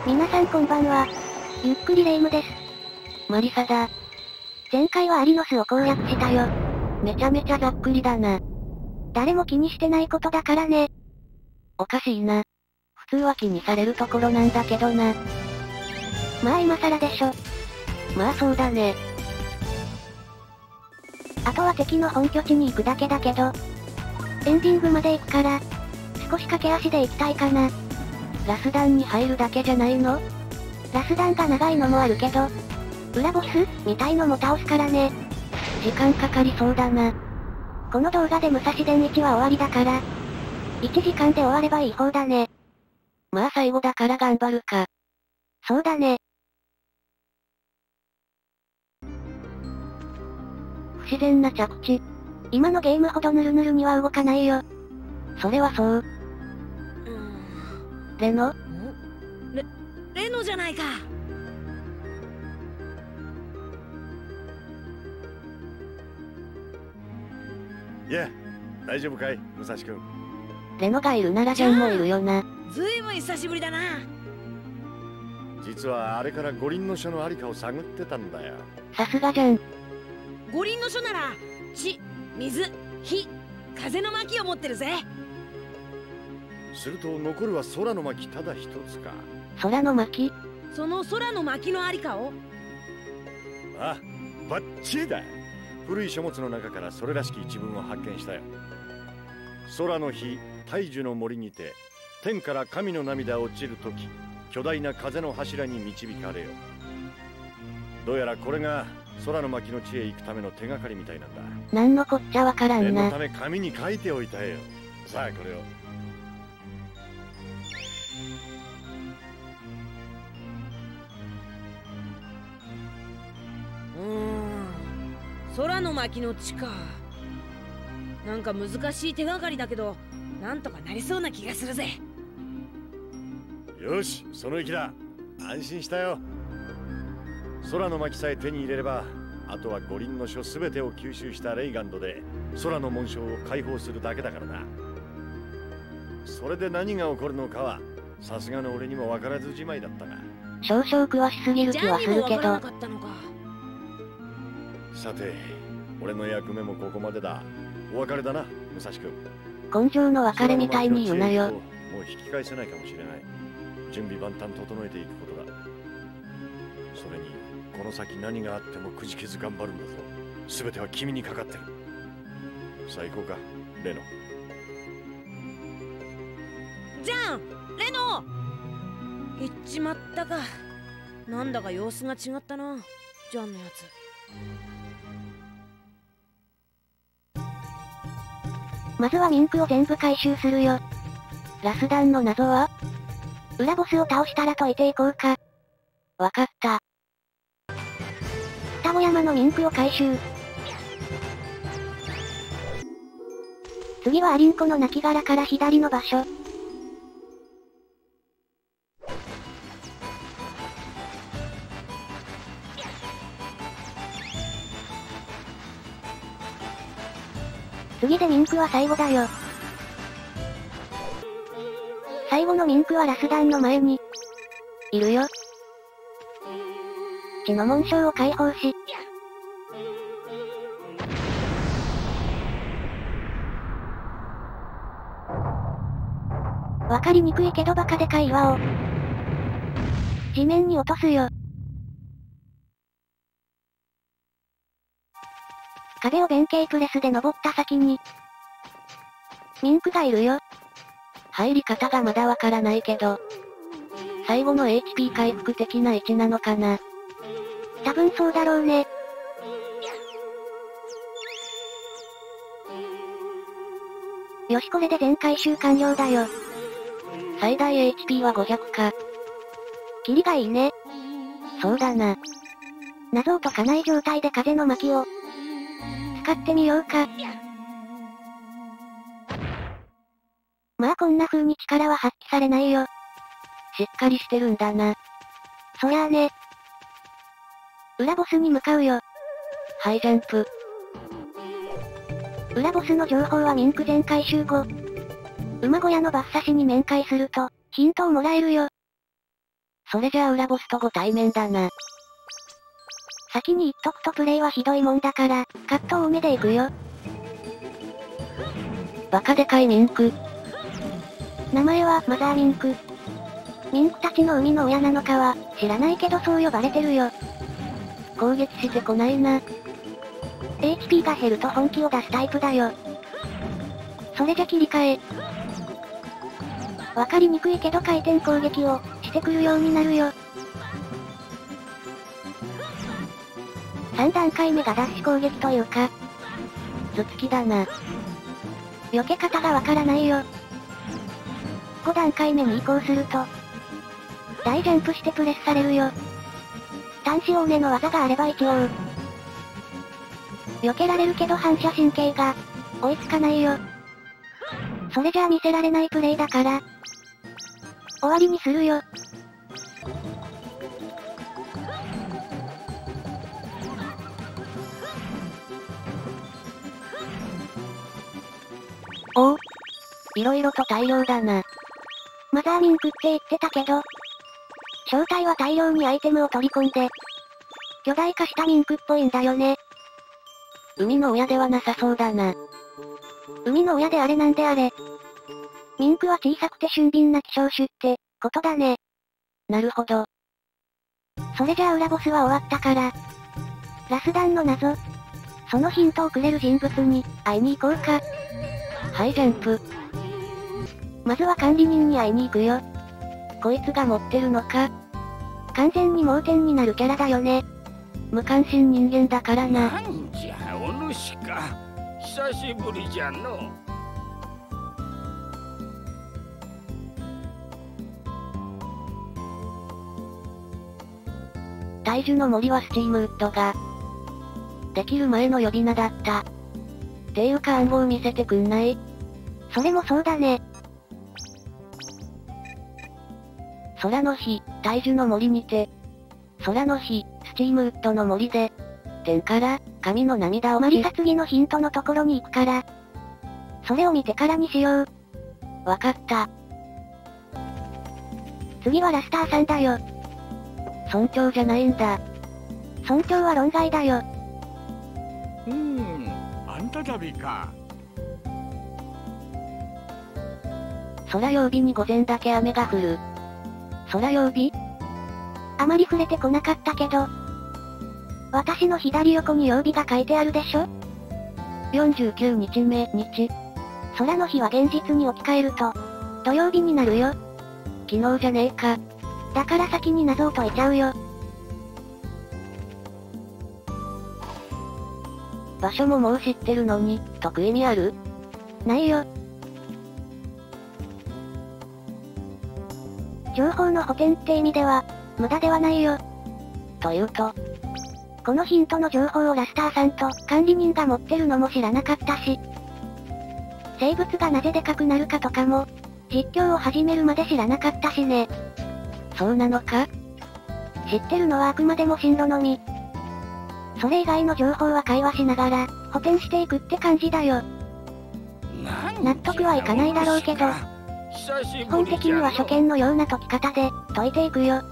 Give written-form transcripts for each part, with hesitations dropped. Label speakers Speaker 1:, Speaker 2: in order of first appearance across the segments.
Speaker 1: 皆さんこんばんは。ゆっくりレ夢ムです。
Speaker 2: マリサだ。
Speaker 1: 前回はアリの巣を攻略したよ。
Speaker 2: めちゃめちゃざっくりだな。
Speaker 1: 誰も気にしてないことだからね。
Speaker 2: おかしいな。普通は気にされるところなんだけどな。
Speaker 1: まあ今更でしょ。
Speaker 2: まあそうだね。
Speaker 1: あとは敵の本拠地に行くだけだけど。エンディングまで行くから、少し駆け足で行きたいかな。
Speaker 2: ラス弾に入るだけじゃないの？
Speaker 1: ラス弾が長いのもあるけど、裏ボスみたいのも倒すからね。
Speaker 2: 時間かかりそうだな。
Speaker 1: この動画で武蔵伝1は終わりだから、1時間で終わればいい方だね。
Speaker 2: まあ最後だから頑張るか。
Speaker 1: そうだね。
Speaker 2: 不自然な着地。
Speaker 1: 今のゲームほどヌルヌルには動かないよ。
Speaker 2: それはそう。レノ？
Speaker 3: レノじゃないか。
Speaker 4: いや、大丈夫かい、武蔵君。
Speaker 2: レノがいるならジャンもいるよな。
Speaker 3: ずいぶん久しぶりだな。
Speaker 4: 実はあれから五輪の書のありかを探ってたんだよ。
Speaker 2: さすがじゃん。
Speaker 3: 五輪の書なら地、水、火、風の巻を持ってるぜ。
Speaker 4: すると残るは空の巻ただ一つか。
Speaker 2: 空の巻？
Speaker 3: その空の巻のありかを？
Speaker 4: あ、バッチリだ。古い書物の中からそれらしき一文を発見したよ。空の日、大樹の森にて、天から神の涙落ちるとき、巨大な風の柱に導かれよ。どうやらこれが空の巻の地へ行くための手がかりみたいなんだ。
Speaker 2: なんのこっちゃわからんな。
Speaker 4: 念のため紙に書いておいたよ。さあこれを。
Speaker 3: 空の巻の地か。なんか難しい手がかりだけど、なんとかなりそうな気がするぜ。
Speaker 4: よし、その意気だ。安心したよ。空の巻さえ手に入れれば、あとは五輪の書すべてを吸収したレイガンドで空の紋章を解放するだけだからな。それで何が起こるのかはさすがの俺にも分からずじまいだったが。
Speaker 2: 少々詳しすぎる気はするけど。
Speaker 4: さて、俺の役目もここまでだ。お別れだな、武蔵君。
Speaker 2: 根性の別れみたいに言うなよ。
Speaker 4: もう引き返せないかもしれない。準備万端整えていくことだ。それにこの先何があってもくじけず頑張るんだぞ。全ては君にかかってる。さあ行こうか、レノ。
Speaker 3: じゃん、レノ。行っちまったか。なんだか様子が違ったな、ジャンのやつ。
Speaker 1: まずはミンクを全部回収するよ。
Speaker 2: ラス弾の謎は？
Speaker 1: 裏ボスを倒したら解いていこうか。
Speaker 2: わかった。
Speaker 1: 双子山のミンクを回収。次はアリンコの亡骸から左の場所。次でミンクは最後だよ。最後のミンクはラス弾の前にいるよ。地の紋章を解放し、わかりにくいけどバカでかい岩を地面に落とすよ。壁を弁慶プレスで登った先にミンクがいるよ。
Speaker 2: 入り方がまだわからないけど、最後の HP 回復的な位置なのかな。
Speaker 1: 多分そうだろうね。よし、これで全回収完了だよ。
Speaker 2: 最大 HP は500か。
Speaker 1: キリがいいね。
Speaker 2: そうだな。
Speaker 1: 謎を解かない状態で風の巻を使ってみようか。まあこんな風に力は発揮されないよ。
Speaker 2: しっかりしてるんだな。
Speaker 1: そりゃあね。裏ボスに向かうよ。
Speaker 2: ハイジャンプ。
Speaker 1: 裏ボスの情報はミンク全回収後。馬小屋のバッサシに面会すると、ヒントをもらえるよ。
Speaker 2: それじゃあ裏ボスとご対面だな。
Speaker 1: 先に言っとくとプレイはひどいもんだから、カット多めでいくよ。
Speaker 2: バカでかいミンク。
Speaker 1: 名前はマザーミンク。ミンクたちの生みの親なのかは、知らないけどそう呼ばれてるよ。
Speaker 2: 攻撃してこないな。
Speaker 1: HP が減ると本気を出すタイプだよ。それじゃ切り替え。わかりにくいけど回転攻撃をしてくるようになるよ。3段階目がダッシュ攻撃というか、
Speaker 2: 頭突きだな。
Speaker 1: 避け方がわからないよ。5段階目に移行すると、大ジャンプしてプレスされるよ。端子多めの技があれば一応、避けられるけど反射神経が、追いつかないよ。それじゃあ見せられないプレイだから、終わりにするよ。
Speaker 2: おお。色々と大量だな。
Speaker 1: マザーミンクって言ってたけど、正体は大量にアイテムを取り込んで、巨大化したミンクっぽいんだよね。
Speaker 2: 海の親ではなさそうだな。
Speaker 1: 海の親であれなんであれ。ミンクは小さくて俊敏な希少種って、ことだね。
Speaker 2: なるほど。
Speaker 1: それじゃあ裏ボスは終わったから。ラスダンの謎。そのヒントをくれる人物に、会いに行こうか。
Speaker 2: はいジャンプ。
Speaker 1: まずは管理人に会いに行くよ。
Speaker 2: こいつが持ってるのか？
Speaker 1: 完全に盲点になるキャラだよね。
Speaker 2: 無関心人間だからな。
Speaker 5: なんじゃ、お主か。久しぶりじゃの。
Speaker 2: 大樹の森はスチームウッドが、できる前の呼び名だった。っていうか暗号見せてくんない？
Speaker 1: それもそうだね。
Speaker 2: 空の日、大樹の森にて。空の日、スチームウッドの森で。天から、神の涙を
Speaker 1: マリサ次のヒントのところに行くから。それを見てからにしよう。
Speaker 2: わかった。
Speaker 1: 次はラスターさんだよ。
Speaker 2: 村長じゃないんだ。
Speaker 1: 村長は論外だよ。
Speaker 5: あんたたびか。
Speaker 2: 空曜日に午前だけ雨が降る。空曜日？
Speaker 1: あまり触れてこなかったけど。私の左横に曜日が書いてあるでしょ？
Speaker 2: 49日目、日。
Speaker 1: 空の日は現実に置き換えると、土曜日になるよ。
Speaker 2: 昨日じゃねえか。
Speaker 1: だから先に謎を解いちゃうよ。
Speaker 2: 場所ももう知ってるのに、解く意味ある？
Speaker 1: ないよ。情報の補填って意味では、無駄ではないよ。
Speaker 2: というと、
Speaker 1: このヒントの情報をラスターさんと管理人が持ってるのも知らなかったし、生物がなぜでかくなるかとかも、実況を始めるまで知らなかったしね。
Speaker 2: そうなのか？
Speaker 1: 知ってるのはあくまでも進路のみ。それ以外の情報は会話しながら、補填していくって感じだよ。納得はいかないだろうけど、基本的には初見のような解き方で、解いていくよ。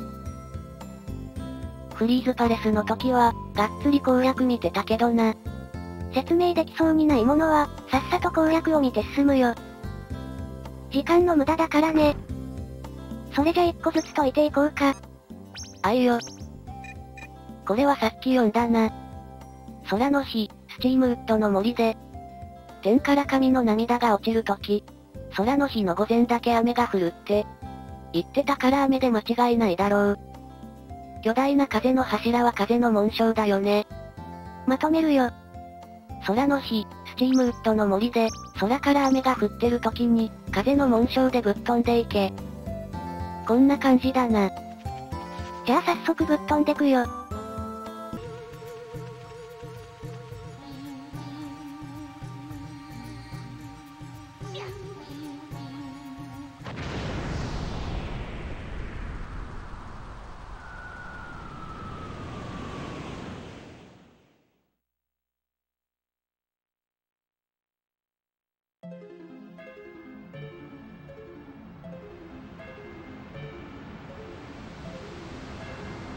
Speaker 2: フリーズパレスの時は、がっつり攻略見てたけどな。
Speaker 1: 説明できそうにないものは、さっさと攻略を見て進むよ。時間の無駄だからね。それじゃ一個ずつ解いていこうか。
Speaker 2: あいよ。これはさっき読んだな。空の日、スチームウッドの森で。天から神の涙が落ちるとき。空の日の午前だけ雨が降るって。言ってたから雨で間違いないだろう。巨大な風の柱は風の紋章だよね。
Speaker 1: まとめるよ。
Speaker 2: 空の日、スチームウッドの森で、空から雨が降ってる時に、風の紋章でぶっ飛んでいけ。こんな感じだな。
Speaker 1: じゃあ早速ぶっ飛んでくよ。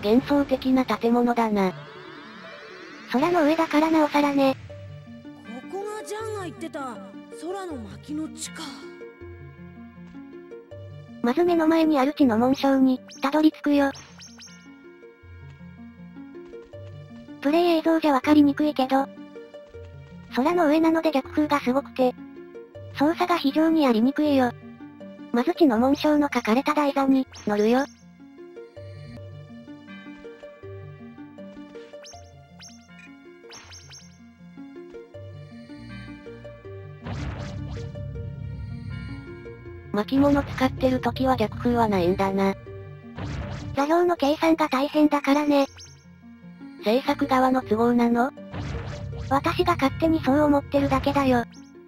Speaker 2: 幻想的な建物だな。
Speaker 1: 空の上だからなおさらね。
Speaker 3: ここがジャンが言ってた空の巻の地か。
Speaker 1: まず目の前にある地の紋章に、たどり着くよ。プレイ映像じゃわかりにくいけど、空の上なので逆風がすごくて、操作が非常にやりにくいよ。まず地の紋章の書かれた台座に、乗るよ。
Speaker 2: 巻物使ってる時は逆風はないんだな。
Speaker 1: 座標の計算が大変だからね。
Speaker 2: 制作側の都合なの？
Speaker 1: 私が勝手にそう思ってるだけだよ。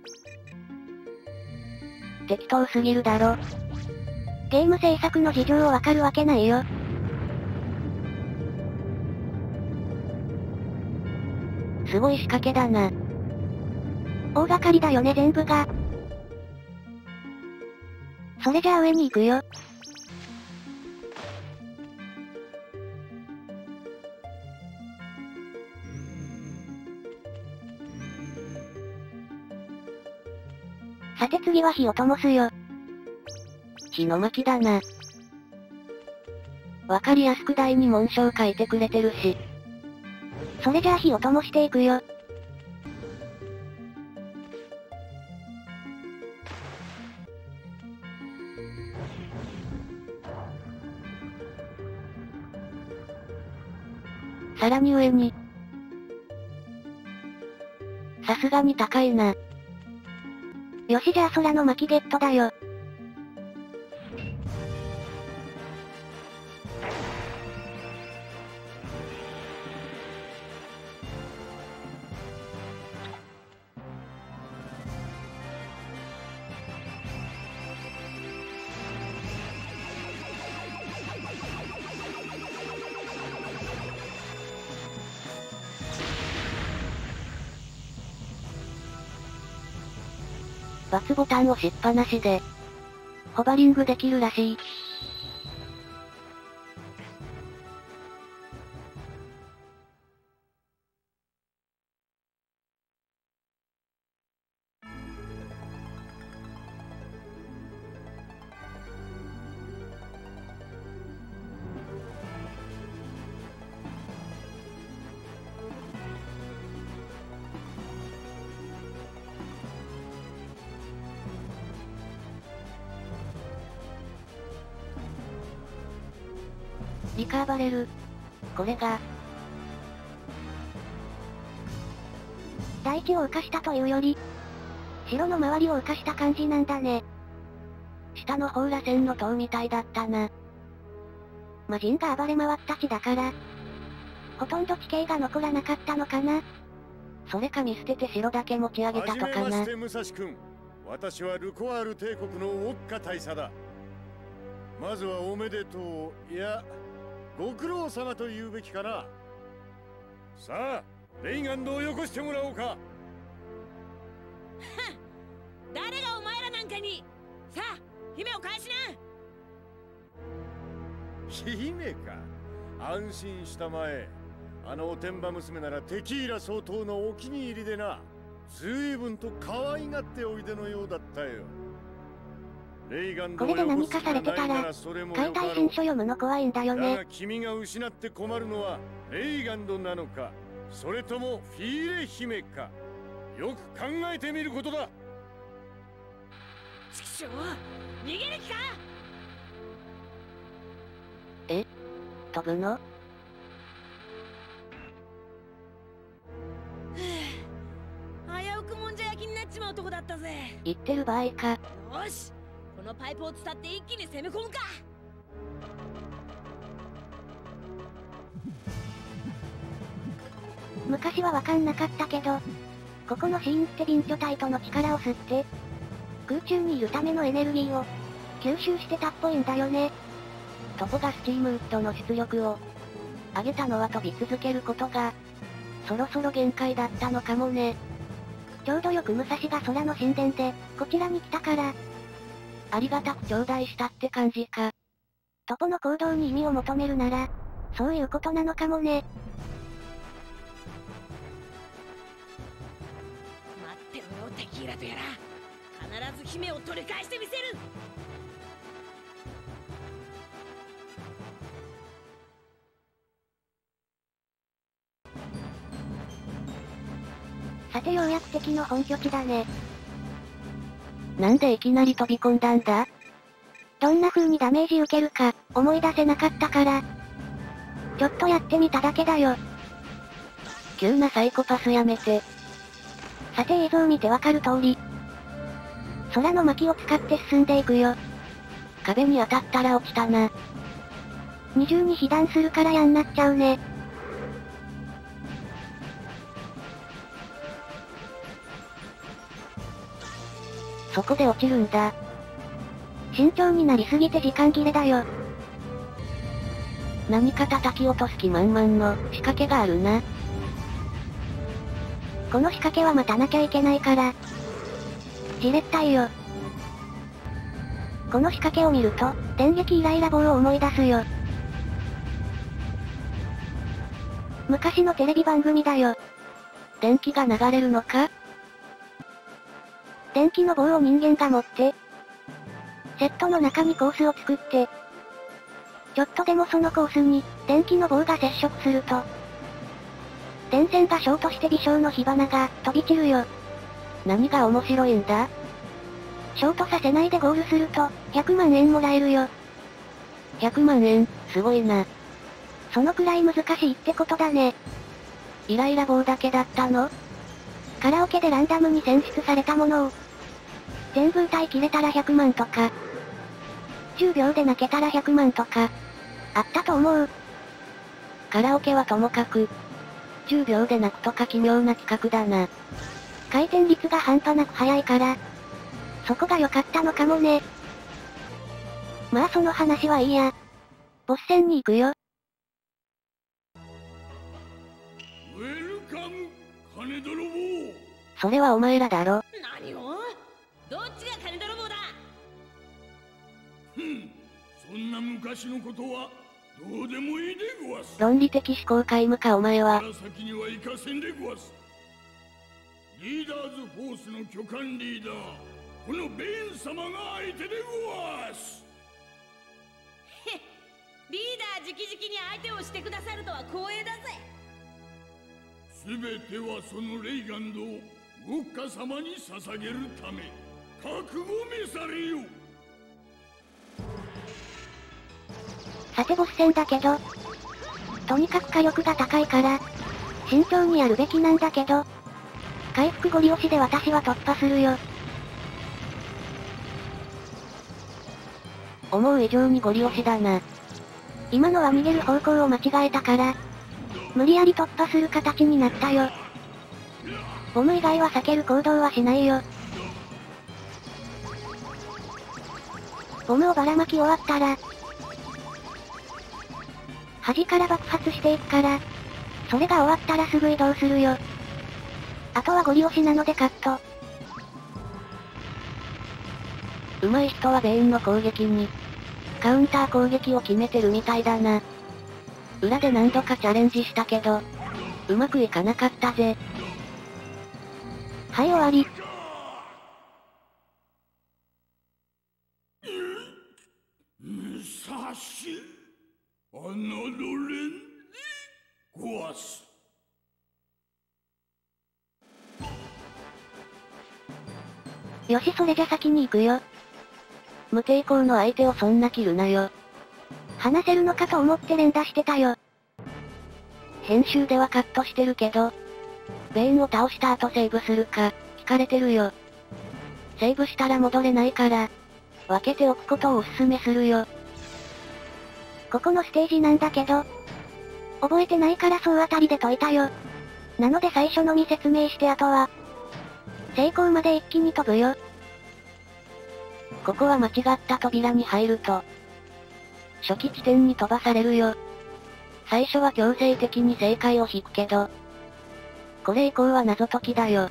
Speaker 2: 適当すぎるだろ。
Speaker 1: ゲーム制作の事情をわかるわけないよ。
Speaker 2: すごい仕掛けだな。
Speaker 1: 大掛かりだよね全部が。それじゃあ上に行くよ。さて次は火を灯すよ。
Speaker 2: 火の巻だな。わかりやすく台に紋章書いてくれてるし。
Speaker 1: それじゃあ火を灯していくよ。
Speaker 2: さらに上に。さすがに高いな。
Speaker 1: よしじゃあ空の巻ゲットだよ。
Speaker 2: ×ボタン押しっぱなしで、ホバリングできるらしい。リカーバレル。これが。
Speaker 1: 大地を浮かしたというより、城の周りを浮かした感じなんだね。
Speaker 2: 下の方ら線の塔みたいだったな。
Speaker 1: 魔人が暴れ回った地だから、ほとんど地形が残らなかったのかな。
Speaker 2: それか見捨てて城だけ持ち上げたとかな。
Speaker 4: はじめまして武蔵君。私はルコワール帝国のウォッカ大佐だ。まずはおめでとう。いや、ご苦労様と言うべきかな。さあ、レイガンドをよこしてもらおうか。
Speaker 3: 誰がお前らなんかに。さあ、姫を返しな。
Speaker 4: 姫か。安心したまえ。あのおてんば娘ならテキーラ総統のお気に入りでな。随分と可愛がっておいでのようだったよ。レイガンドを
Speaker 1: これで何
Speaker 4: よこす気
Speaker 1: かされてた
Speaker 4: がないな
Speaker 1: ら、
Speaker 4: らそれも
Speaker 1: 解
Speaker 4: よかろう。
Speaker 1: 体新書読むの怖いんだよ
Speaker 4: だ
Speaker 1: ね。
Speaker 4: が君が失って困るのはレイガンドなのか、それともフィーレ姫か。よく考えてみることだ。
Speaker 3: ちくしょう、逃げる気か。
Speaker 2: 飛ぶの？
Speaker 3: 危うくもんじゃ焼きになっちまうとこだったぜ。
Speaker 2: 言ってる場合か。
Speaker 3: よし、このパイプを伝って一気に攻め込むか。
Speaker 1: 昔はわかんなかったけど、ここのシーンってビンチョタイトの力を吸って、空中にいるためのエネルギーを吸収してたっぽいんだよね。
Speaker 2: トポがスチームウッドの出力を上げたのは飛び続けることが、そろそろ限界だったのかもね。
Speaker 1: ちょうどよく武蔵が空の神殿で、こちらに来たから、
Speaker 2: ありがたく頂戴したって感じか。
Speaker 1: トポの行動に意味を求めるなら、 そういうことなのかもね。
Speaker 3: 待ってろよ、テキーラとやら。必ず姫を取り返してみせる。
Speaker 1: さてようやく敵の本拠地だね。
Speaker 2: なんでいきなり飛び込んだんだ？
Speaker 1: どんな風にダメージ受けるか、思い出せなかったから。ちょっとやってみただけだよ。
Speaker 2: 急なサイコパスやめて。
Speaker 1: さて映像見てわかる通り。空の巻を使って進んでいくよ。
Speaker 2: 壁に当たったら落ちたな。
Speaker 1: 二重に被弾するから嫌になっちゃうね。
Speaker 2: そこで落ちるんだ。
Speaker 1: 慎重になりすぎて時間切れだよ。
Speaker 2: 何か叩き落とす気満々の仕掛けがあるな。
Speaker 1: この仕掛けは待たなきゃいけないから。じれったいよ。この仕掛けを見ると、電撃イライラ棒を思い出すよ。昔のテレビ番組だよ。
Speaker 2: 電気が流れるのか？
Speaker 1: 電気の棒を人間が持って、セットの中にコースを作って、ちょっとでもそのコースに、電気の棒が接触すると、電線がショートして微小の火花が飛び散るよ。
Speaker 2: 何が面白いんだ？
Speaker 1: ショートさせないでゴールすると、100万円もらえるよ。
Speaker 2: 100万円、すごいな。
Speaker 1: そのくらい難しいってことだね。
Speaker 2: イライラ棒だけだったの？
Speaker 1: カラオケでランダムに選出されたものを、全部歌い切れたら100万とか、10秒で泣けたら100万とか、あったと思う。
Speaker 2: カラオケはともかく、10秒で泣くとか奇妙な企画だな。
Speaker 1: 回転率が半端なく速いから、そこが良かったのかもね。まあその話はいいや。ボス戦に行くよ。
Speaker 5: ウェルカム、金泥棒。
Speaker 2: それはお前らだろ。
Speaker 3: 何を？どっちが金泥棒だ？
Speaker 5: そんな昔のことはどうでもいいでごわす。
Speaker 2: 論理的思考皆無かお前は。
Speaker 5: 先には行かせんでごわす。リーダーズフォースの巨漢リーダー、このベイン様が相手でごわす。
Speaker 3: リーダー直々に相手をしてくださるとは光栄だぜ。
Speaker 5: すべてはそのレイガンドをウォッカ様に捧げるため、覚悟召されよ。
Speaker 1: さてボス戦だけど、とにかく火力が高いから、慎重にやるべきなんだけど、回復ゴリ押しで私は突破するよ。
Speaker 2: 思う以上にゴリ押しだな。
Speaker 1: 今のは逃げる方向を間違えたから、無理やり突破する形になったよ。ボム以外は避ける行動はしないよ。ボムをばらまき終わったら、端から爆発していくから、それが終わったらすぐ移動するよ。あとはゴリ押しなのでカット。
Speaker 2: 上手い人はベインの攻撃に、カウンター攻撃を決めてるみたいだな。裏で何度かチャレンジしたけど、うまくいかなかったぜ。
Speaker 1: はい終わり。
Speaker 5: さし、侮れんでごわす。
Speaker 1: よしそれじゃ先に行くよ。
Speaker 2: 無抵抗の相手をそんな切るなよ。
Speaker 1: 話せるのかと思って連打してたよ。
Speaker 2: 編集ではカットしてるけど、ベインを倒した後セーブするか、聞かれてるよ。セーブしたら戻れないから、分けておくことをお勧めするよ。
Speaker 1: ここのステージなんだけど、覚えてないから総当たりで解いたよ。なので最初のみ説明してあとは、成功まで一気に飛ぶよ。
Speaker 2: ここは間違った扉に入ると、初期地点に飛ばされるよ。最初は強制的に正解を引くけど、これ以降は謎解きだよ。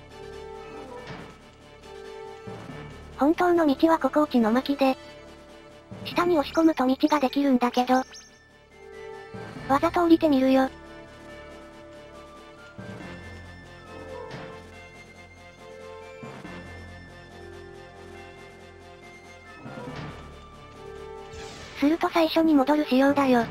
Speaker 1: 本当の道はここ落ちの巻で、下に押し込むと道ができるんだけど、 わざと降りてみるよ。すると最初に戻る仕様だよ。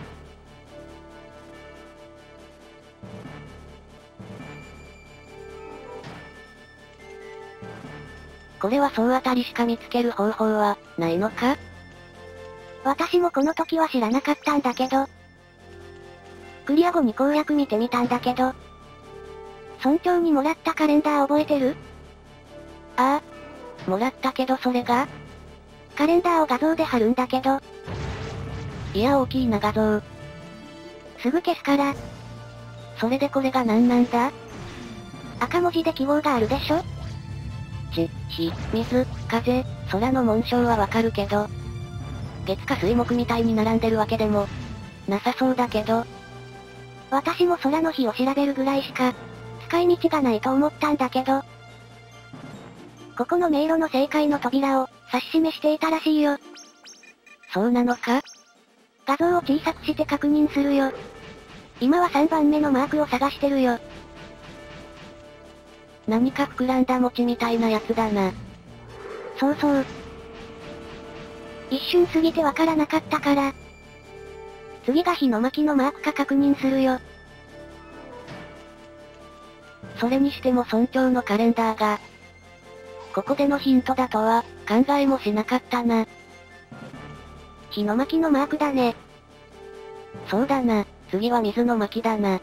Speaker 2: これは総当たりしか見つける方法は、ないのか？
Speaker 1: 私もこの時は知らなかったんだけど。クリア後に攻略見てみたんだけど。村長にもらったカレンダー覚えてる？
Speaker 2: ああ。もらったけどそれが？
Speaker 1: カレンダーを画像で貼るんだけど。
Speaker 2: いや大きいな画像。
Speaker 1: すぐ消すから。
Speaker 2: それでこれが何なんだ？
Speaker 1: 赤文字で記号があるでしょ？
Speaker 2: 地、火、水、風、空の紋章はわかるけど、月火水木みたいに並んでるわけでも、なさそうだけど。
Speaker 1: 私も空の日を調べるぐらいしか、使い道がないと思ったんだけど。ここの迷路の正解の扉を、指し示していたらしいよ。
Speaker 2: そうなのか？
Speaker 1: 画像を小さくして確認するよ。今は3番目のマークを探してるよ。
Speaker 2: 何か膨らんだ餅みたいなやつだな。
Speaker 1: そうそう。一瞬過ぎてわからなかったから。次が火の巻のマークか確認するよ。
Speaker 2: それにしても村長のカレンダーが、ここでのヒントだとは、考えもしなかったな。
Speaker 1: 火の巻のマークだね。
Speaker 2: そうだな、次は水の巻だな。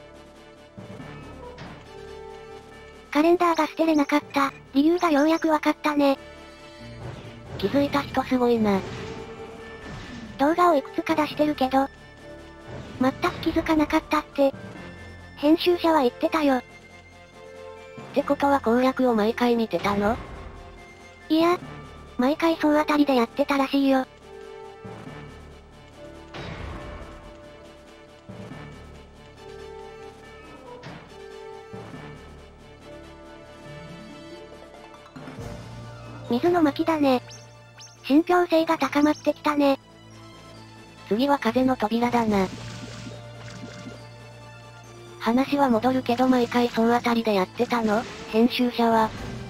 Speaker 1: カレンダーが捨てれなかった、理由がようやくわかったね。
Speaker 2: 気づいた人すごいな。
Speaker 1: 動画をいくつか出してるけど、全く気づかなかったって、編集者は言ってたよ。
Speaker 2: ってことは攻略を毎回見てたの？
Speaker 1: いや、毎回総当たりでやってたらしいよ。水の巻だね。信憑性が高まってきたね。
Speaker 2: 次は風の扉だな。話は戻るけど毎回総当たりでやってたの？編集者は。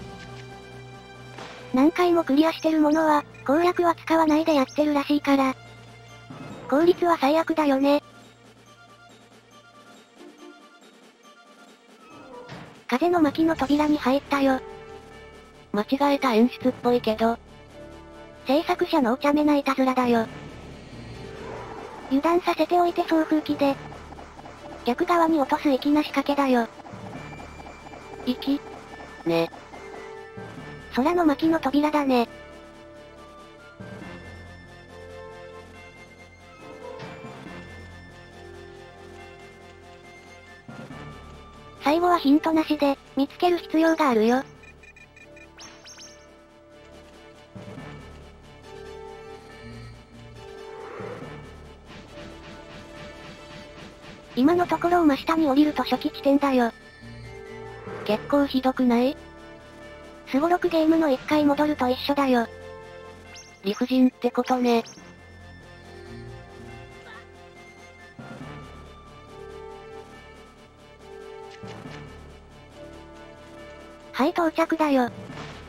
Speaker 1: 何回もクリアしてるものは、攻略は使わないでやってるらしいから。効率は最悪だよね。風の巻の扉に入ったよ。
Speaker 2: 間違えた演出っぽいけど。
Speaker 1: 制作者のお茶目ないたずらだよ。油断させておいて送風機で。逆側に落とす粋な仕掛けだよ。
Speaker 2: 粋？ね。
Speaker 1: 空の巻の扉だね。最後はヒントなしで、見つける必要があるよ。今のところを真下に降りると初期地点だよ。
Speaker 2: 結構ひどくない？
Speaker 1: スゴロクゲームの1回戻ると一緒だよ。
Speaker 2: 理不尽ってことね。
Speaker 1: はい到着だよ。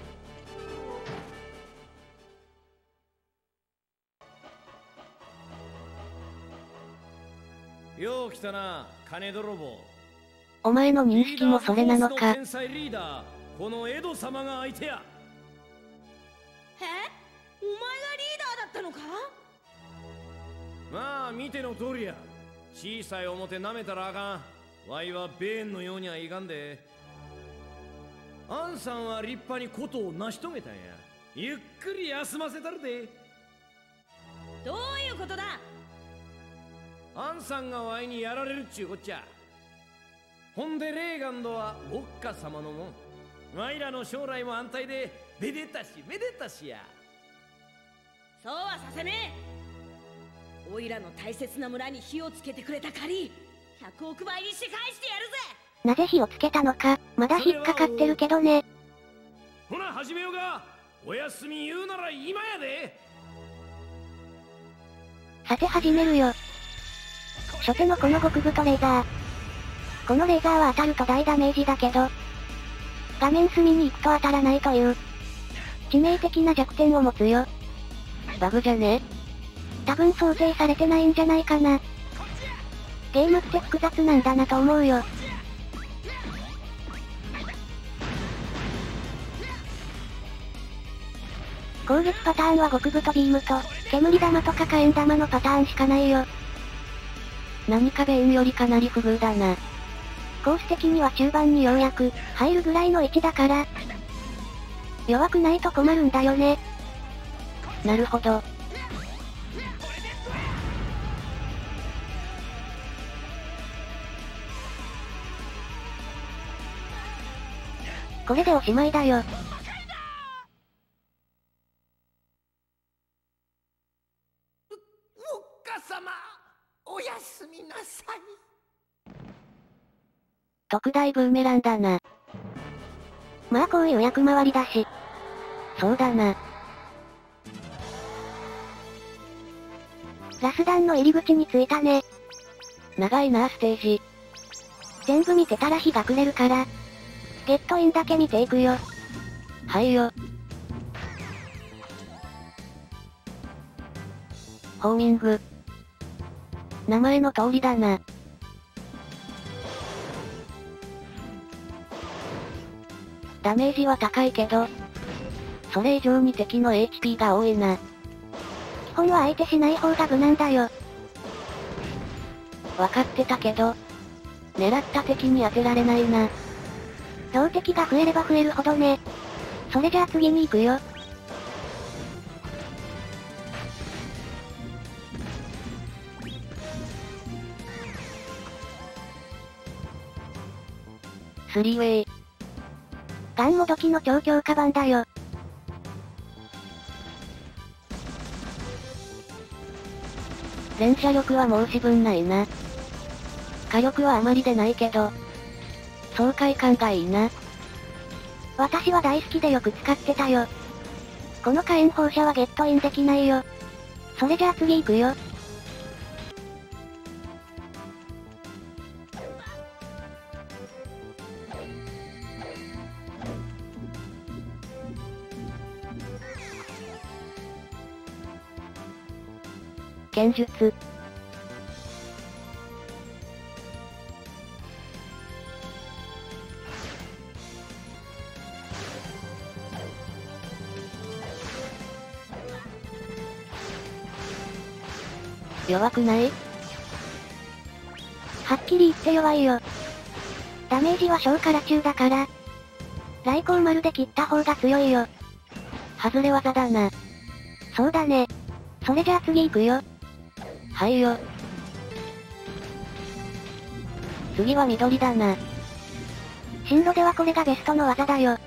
Speaker 6: よう来たな、金泥棒。
Speaker 2: お前の認識もそれなのか。
Speaker 6: 天才リーダー、このエド様が相手や。
Speaker 3: え？お前がリーダーだったのか？
Speaker 6: まあ見ての通りや。小さい表舐めたらあかん。ワイはベーンのようにはいかんで。アンさんは立派にことを成し遂げたんや。ゆっくり休ませたるで。
Speaker 3: どういうことだ？
Speaker 6: アンさんがワイにやられるっちゅうこっちゃ。ほんでレーガンドはウォッカ様のもん。ワイらの将来も安泰でめでたしめでたしや。
Speaker 3: そうはさせねえ。おいらの大切な村に火をつけてくれた借り、100億倍にして返してやるぜ。
Speaker 1: なぜ火をつけたのか、まだ引っかかってるけどね。
Speaker 6: ほな始めようが。お休み言うなら今やで。
Speaker 1: さて始めるよ。 初手のこの極太レーザー。このレーザーは当たると大ダメージだけど、画面隅に行くと当たらないという、致命的な弱点を持つよ。
Speaker 2: バグじゃね？
Speaker 1: 多分想定されてないんじゃないかな。ゲームって複雑なんだなと思うよ。攻撃パターンは極太ビームと、煙玉とか火炎玉のパターンしかないよ。
Speaker 2: 何かベインよりかなり不遇だな。
Speaker 1: コース的には中盤にようやく、入るぐらいの位置だから、弱くないと困るんだよね。
Speaker 2: なるほど。
Speaker 1: これでおしまいだよ。
Speaker 7: おっかさま、おやすみなさい。
Speaker 2: 特大ブーメランだな。
Speaker 1: まあこういう役回りだし。
Speaker 2: そうだな。
Speaker 1: ラス弾の入り口に着いたね。
Speaker 2: 長いなステージ。
Speaker 1: 全部見てたら日が暮れるから、ゲットインだけ見ていくよ。
Speaker 2: はいよ。ホーミング。名前の通りだな。ダメージは高いけど、それ以上に敵の HP が多いな。
Speaker 1: 基本は相手しない方が無難だよ。
Speaker 2: わかってたけど、狙った敵に当てられないな。
Speaker 1: 標的が増えれば増えるほどね。それじゃあ次に行くよ。
Speaker 2: スリーウェイ。
Speaker 1: ガンもどきの超強化版だよ。
Speaker 2: 連射力は申し分ないな。火力はあまり出ないけど、爽快感がいいな。
Speaker 1: 私は大好きでよく使ってたよ。この火炎放射はゲットインできないよ。それじゃあ次行くよ。
Speaker 2: 剣術。弱くない？
Speaker 1: はっきり言って弱いよ。ダメージは小から中だから、雷光丸で切った方が強いよ。
Speaker 2: 外れ技だな。
Speaker 1: そうだね。それじゃあ次行くよ。
Speaker 2: はいよ。次は緑だな。
Speaker 1: 進路ではこれがベストの技だよ。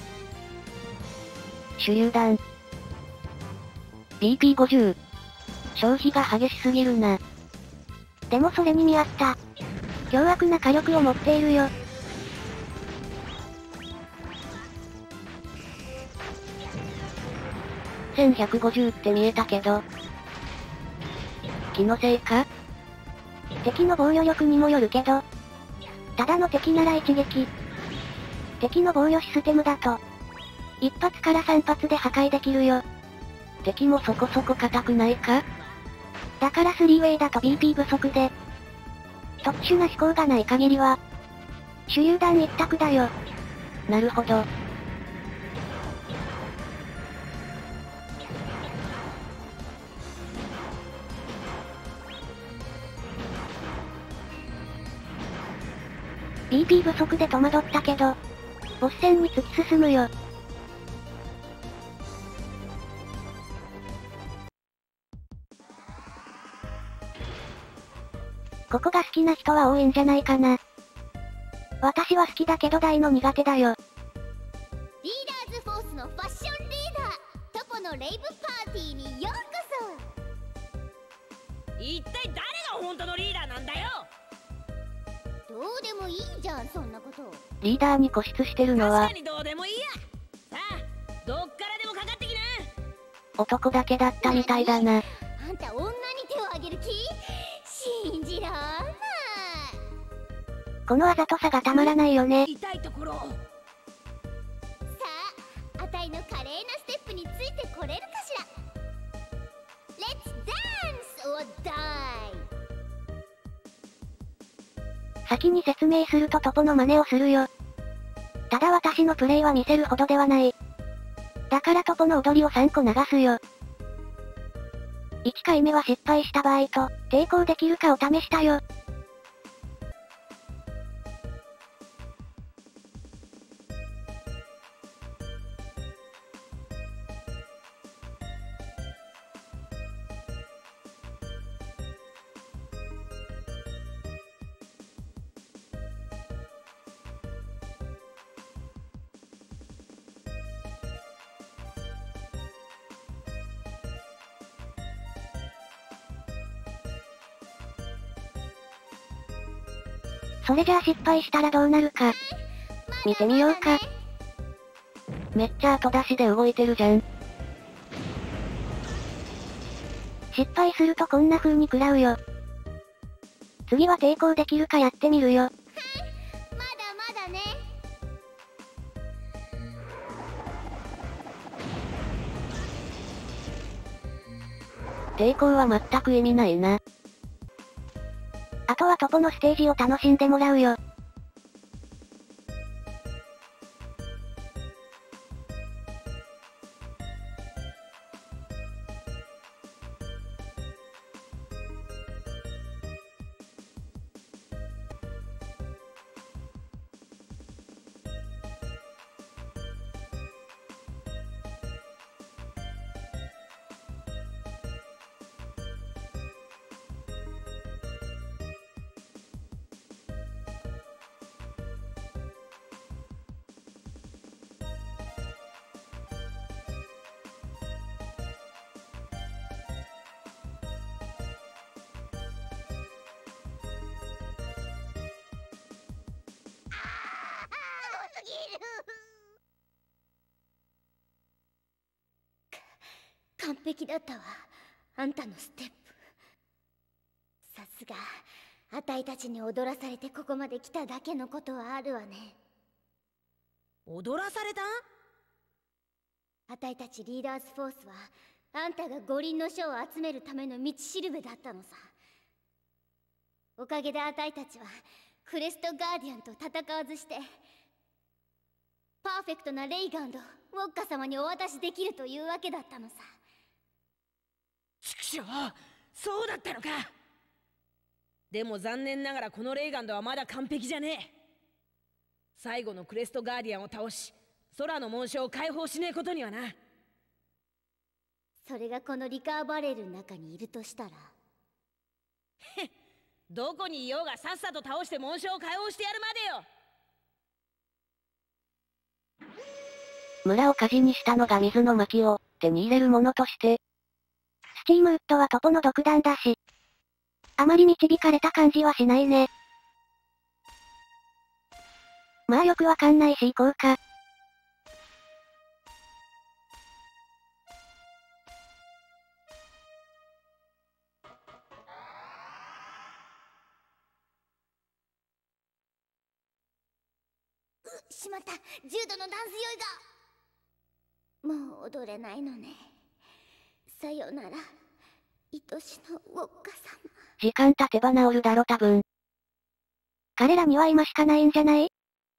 Speaker 2: 手榴弾。BP50。消費が激しすぎるな。
Speaker 1: でもそれに見合った、凶悪な火力を持っているよ。
Speaker 2: 1150って見えたけど。気のせいか？
Speaker 1: 敵の防御力にもよるけど。ただの敵なら一撃。敵の防御システムだと、1発から3発で破壊できるよ。
Speaker 2: 敵もそこそこ硬くないか？
Speaker 1: だから3ウェイだと BP 不足で、特殊な思考がない限りは、手榴弾一択だよ。
Speaker 2: なるほど。
Speaker 1: BP 不足で戸惑ったけど、ボス戦に突き進むよ。ここが好きな人は多いんじゃないかな。私は好きだけど大の苦手だよ。
Speaker 8: リーダーズフォースのファッションリーダー、トポのレイブパーティーにようこ
Speaker 3: そ。一体誰が本当のリーダーなんだよ。
Speaker 8: どうでもいいじゃん、そんなこと。
Speaker 2: リーダーに固執してるのは
Speaker 3: 確かにどうでもいいや。さあ、どっからでもかかってきな。
Speaker 2: 男だけだったみたいだな。
Speaker 8: あんた女に手をあげる気？信じらーん。
Speaker 1: このあざとさがたまらないよね。
Speaker 3: 痛いところ。
Speaker 8: さあ、あたいの華麗なステップについてこれるかしら。Let's dance or die。
Speaker 1: 先に説明するとトポの真似をするよ。ただ私のプレイは見せるほどではない。だからトポの踊りを3個流すよ。1回目は失敗した場合と、抵抗できるかを試したよ。それじゃあ失敗したらどうなるか。見てみようか。
Speaker 2: めっちゃ後出しで動いてるじゃん。
Speaker 1: 失敗するとこんな風に食らうよ。次は抵抗できるかやってみるよ。
Speaker 8: まだまだね。
Speaker 2: 抵抗は全く意味ないな。
Speaker 1: あとはトポのステージを楽しんでもらうよ。
Speaker 8: 完璧だったわ、あんたのステップ。さすが、あたいたちに踊らされてここまで来ただけのことはあるわね。
Speaker 3: 踊らされた？
Speaker 8: あたいたちリーダーズフォースは、あんたが五輪の書を集めるための道しるべだったのさ。おかげであたいたちは、クレストガーディアンと戦わずして、パーフェクトなレイガンド、ウォッカ様にお渡しできるというわけだったのさ。
Speaker 3: 畜生、そうだったのか。でも残念ながらこのレイガンドはまだ完璧じゃねえ。最後のクレストガーディアンを倒し、空の紋章を解放しねえことにはな。
Speaker 8: それがこのリカーバレルの中にいるとしたら。
Speaker 3: どこにいようがさっさと倒して紋章を解放してやるまでよ。
Speaker 2: 村を火事にしたのが水の薪を手に入れるものとして。
Speaker 1: スチームウッドはトポの独断だし。あまり導かれた感じはしないね。まあよくわかんないし行こうか。
Speaker 8: しまった、重度のダンス酔いが。もう踊れないのね。さよなら、愛しのウォッカ様。
Speaker 2: 時間経てば治るだろ多分。
Speaker 1: 彼らには今しかないんじゃない？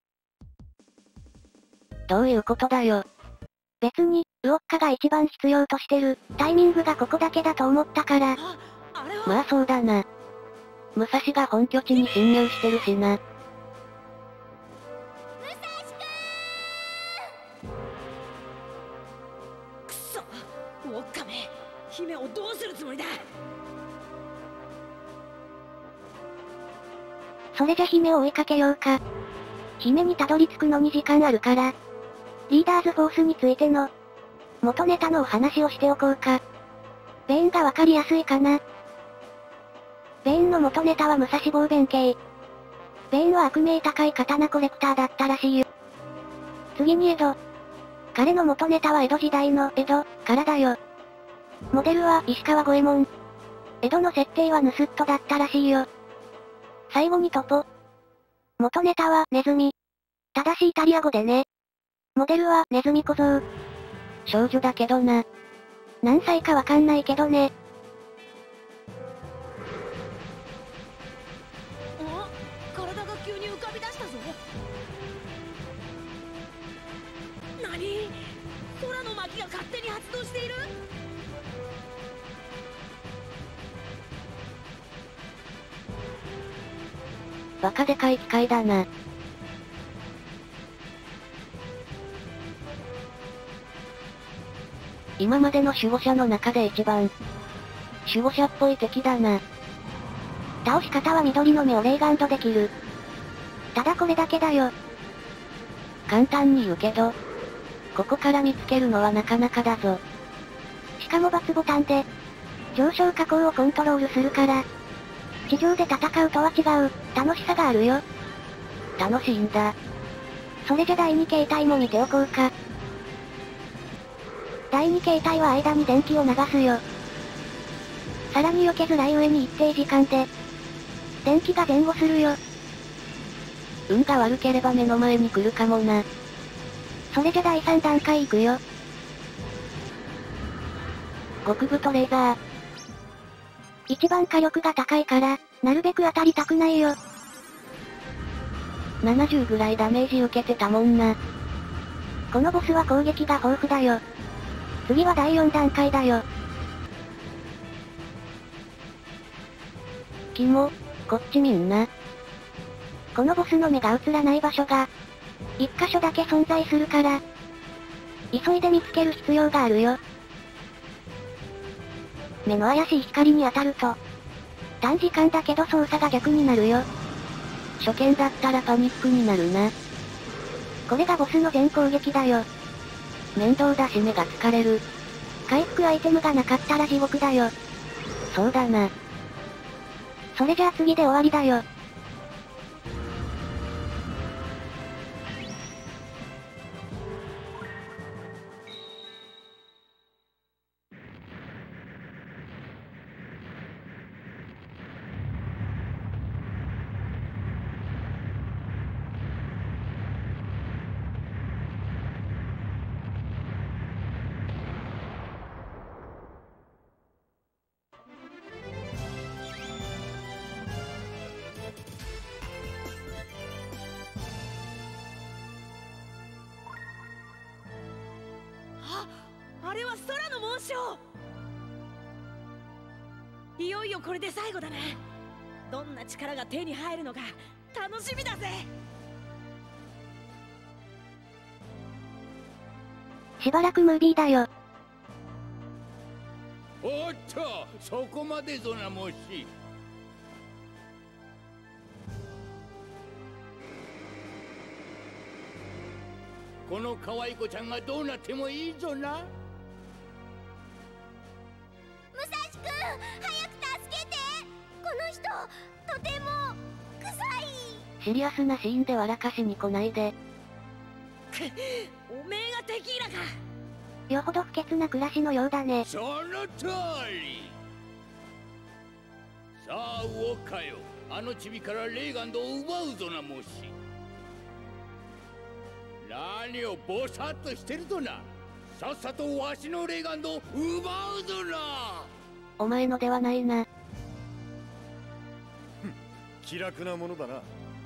Speaker 2: どういうことだよ。
Speaker 1: 別に、ウォッカが一番必要としてる、タイミングがここだけだと思ったから。
Speaker 2: まあそうだな。武蔵が本拠地に侵入してるしな。
Speaker 3: くそ、ウォッカめ、姫をどうするつもりだ。
Speaker 1: それじゃ姫を追いかけようか。姫にたどり着くのに時間あるから。リーダーズフォースについての元ネタのお話をしておこうか。ベインがわかりやすいかな。ベインの元ネタは武蔵坊弁慶。ベインは悪名高い刀コレクターだったらしいよ。次に江戸。彼の元ネタは江戸時代の江戸からだよ。モデルは石川五右衛門。江戸の設定は盗人だったらしいよ。最後にトポ。 元ネタはネズミ。正しいイタリア語でね。モデルはネズミ小僧。
Speaker 2: 少女だけどな。
Speaker 1: 何歳かわかんないけどね。
Speaker 3: 体が急に浮かび出したぞ。何？空の巻が勝手に発動している？
Speaker 2: バカでかい機械だな。今までの守護者の中で一番、守護者っぽい敵だな。
Speaker 1: 倒し方は緑の目をレイガンドできる。ただこれだけだよ。
Speaker 2: 簡単に言うけど、ここから見つけるのはなかなかだぞ。
Speaker 1: しかも×ボタンで、上昇下降をコントロールするから、地上で戦うとは違う、楽しさがあるよ。
Speaker 2: 楽しいんだ。
Speaker 1: それじゃ第2形態も見ておこうか。第2形態は間に電気を流すよ。さらに避けづらい上に一定時間で、電気が前後するよ。
Speaker 2: 運が悪ければ目の前に来るかもな。
Speaker 1: それじゃ第3段階行くよ。
Speaker 2: 極太レーザー。
Speaker 1: 一番火力が高いから、なるべく当たりたくないよ。
Speaker 2: 70ぐらいダメージ受けてたもんな。
Speaker 1: このボスは攻撃が豊富だよ。次は第4段階だよ。
Speaker 2: キモ、こっち見んな。
Speaker 1: このボスの目が映らない場所が、一箇所だけ存在するから、急いで見つける必要があるよ。目の怪しい光に当たると、短時間だけど操作が逆になるよ。
Speaker 2: 初見だったらパニックになるな。
Speaker 1: これがボスの全攻撃だよ。
Speaker 2: 面倒だし目が疲れる。
Speaker 1: 回復アイテムがなかったら地獄だよ。
Speaker 2: そうだな。
Speaker 1: それじゃあ次で終わりだよ。
Speaker 3: あれは空の紋章。いよいよこれで最後だね。どんな力が手に入るのか楽しみだぜ。
Speaker 1: しばらくムービーだよ。
Speaker 5: おっと、そこまでぞなもし。この可愛い子ちゃんがどうなってもいいぞな。
Speaker 8: 武蔵くん、早く助けて。この人とても臭い。
Speaker 2: シリアスなシーンで笑かしに来ないで。
Speaker 3: おめえがテキーラか。
Speaker 1: よほど不潔な暮らしのようだね。
Speaker 5: その通り。さあウォッカよ、あのチビからレーガンドを奪うぞなもし。何をボサッとしてるとな。さっさとわしのレーガンドを奪うぞな。
Speaker 2: お前のではないな。
Speaker 4: 気楽なものだな。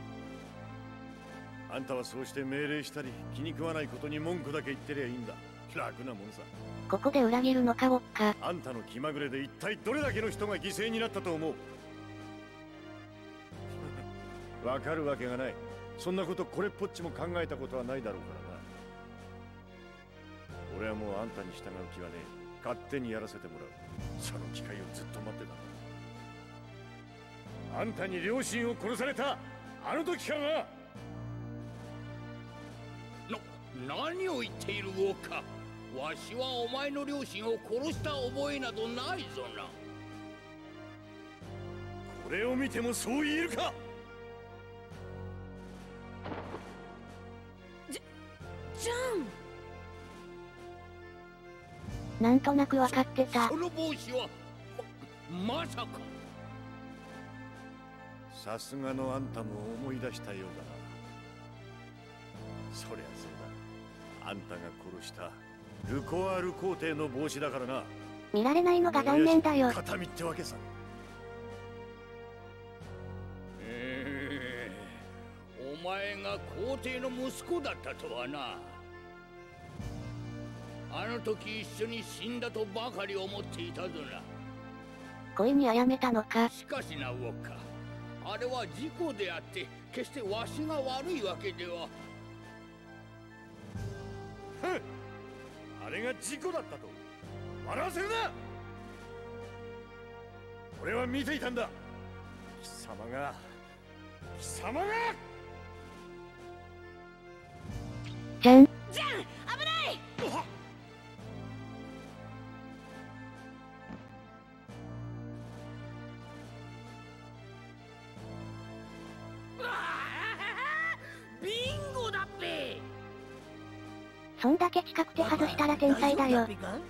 Speaker 4: あんたはそうして命令したり気に食わないことに文句だけ言ってりゃいいんだ。楽なもんさ。
Speaker 2: ここで裏切るのかウォッカ。
Speaker 4: あんたの気まぐれで一体どれだけの人が犠牲になったと思う。わかるわけがない。そんなことこれっぽっちも考えたことはないだろうからな。俺はもうあんたに従う気はねえ。勝手にやらせてもらう。その機会をずっと待ってたんだ。あんたに両親を殺されたあの時からな。
Speaker 5: 何を言っているウォッカ。わしはお前の両親を殺した覚えなどないぞな。
Speaker 4: これを見てもそう言えるか。
Speaker 3: ジャン。
Speaker 2: なんとなく分かってた。
Speaker 5: その帽子はまさか。
Speaker 4: さすがのあんたも思い出したようだな。そりゃそうだ、あんたが殺したルコアール皇帝の帽子だからな。
Speaker 1: 見られないのが残念だよ。
Speaker 4: 形見ってわけさ。
Speaker 5: お前が皇帝の息子だったとはな。あの時一緒に死んだとばかり思っていたぞな。
Speaker 1: 恋に殺めたのか。
Speaker 5: しかしなウォッカ、あれは事故であって決してわしが悪いわけでは。
Speaker 4: ふん、あれが事故だったと笑わせるな。俺は見ていたんだ。貴様が
Speaker 1: じゃん。
Speaker 3: 危ない。ビンゴだっぺ。
Speaker 1: そんだけ近くて外したら天才だよ。